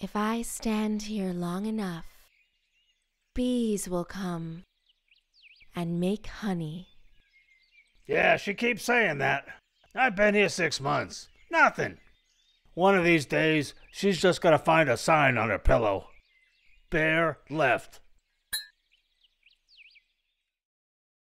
If I stand here long enough, bees will come and make honey. Yeah, she keeps saying that. I've been here 6 months. Nothing. One of these days, she's just gonna find a sign on her pillow. Bear left.